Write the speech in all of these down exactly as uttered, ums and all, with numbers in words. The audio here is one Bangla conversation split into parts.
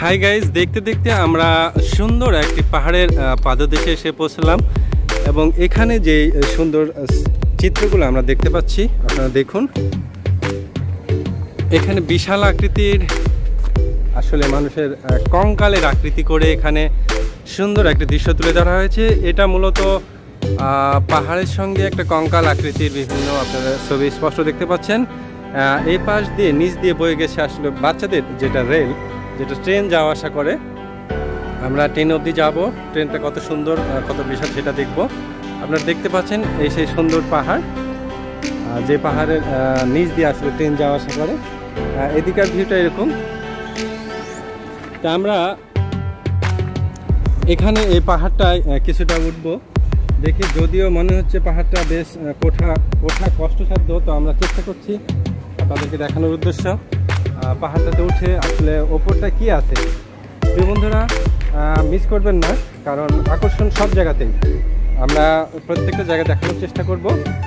হাই গাইজ, দেখতে দেখতে আমরা সুন্দর একটি পাহাড়ের পাদদেশে এসে পৌঁছলাম এবং এখানে যে সুন্দর চিত্রগুলো আমরা দেখতে পাচ্ছি আপনারা দেখুন। এখানে বিশাল আকৃতির আসলে মানুষের কঙ্কালের আকৃতি করে এখানে সুন্দর একটি দৃশ্য তুলে ধরা হয়েছে। এটা মূলত পাহাড়ের সঙ্গে একটা কঙ্কাল আকৃতির বিভিন্ন আপনারা ছবি স্পষ্ট দেখতে পাচ্ছেন। এই পাশ দিয়ে নিচ দিয়ে বয়ে গেছে আসলে বাচ্চাদের যেটা রেল, যেটা ট্রেন যাওয়া আসা করে। আমরা ট্রেন অবধি যাব, ট্রেনটা কত সুন্দর কত বিশাল সেটা দেখব। আপনারা দেখতে পাচ্ছেন এই সেই সুন্দর পাহাড়, যে পাহাড়ের নিচ দিয়ে আসলে ট্রেন যাওয়া আসা করে। এদিকার ভিউটা এরকম। তা আমরা এখানে এই পাহাড়টায় কিছুটা উঠব দেখি, যদিও মনে হচ্ছে পাহাড়টা বেশ কোঠা কোঠা কষ্টসাধ্য, তো আমরা চেষ্টা করছি তাদেরকে দেখানোর উদ্দেশ্য। পাহাড়টাতে উঠে আসলে ওপরটা কি আছে প্রিয় বন্ধুরা মিস করবেন না, কারণ আকর্ষণ সব জায়গাতেই, আমরা প্রত্যেকটা জায়গায় দেখানোর চেষ্টা করব।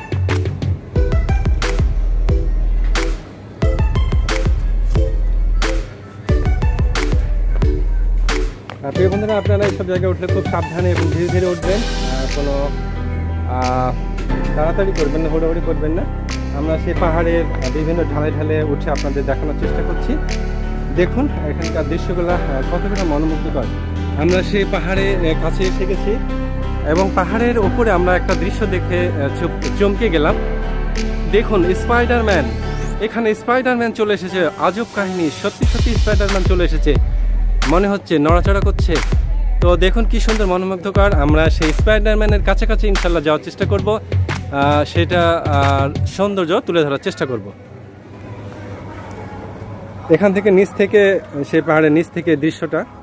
প্রিয় বন্ধুরা, আপনারা এইসব জায়গায় উঠলে খুব সাবধানে এবং ধীরে ধীরে উঠবেন, কোনো তাড়াতাড়ি করবেন না, হুড়োহুড়ি করবেন না। আমরা সেই পাহাড়ের বিভিন্ন ঢালে ঢালে উঠে আপনাদের দেখানোর চেষ্টা করছি। দেখুন এখানকার দৃশ্যগুলো কতটা মনোমুগ্ধকর। আমরা সেই পাহাড়ে কাছে এসে গেছি এবং পাহাড়ের ওপরে আমরা একটা দৃশ্য দেখে চমকে গেলাম। দেখুন স্পাইডারম্যান, এখানে স্পাইডারম্যান চলে এসেছে। আজব কাহিনী, সত্যি সত্যি স্পাইডারম্যান চলে এসেছে, মনে হচ্ছে নড়াচড়া করছে। তো দেখুন কি সুন্দর মনোমুগ্ধকর। আমরা সেই স্পাইডারম্যানের কাছাকাছি ইনশাল্লাহ যাওয়ার চেষ্টা করব, সেটা সৌন্দর্য তুলে ধরার চেষ্টা করব। এখান থেকে নিচ থেকে, সেই পাহাড়ের নিচ থেকে দৃশ্যটা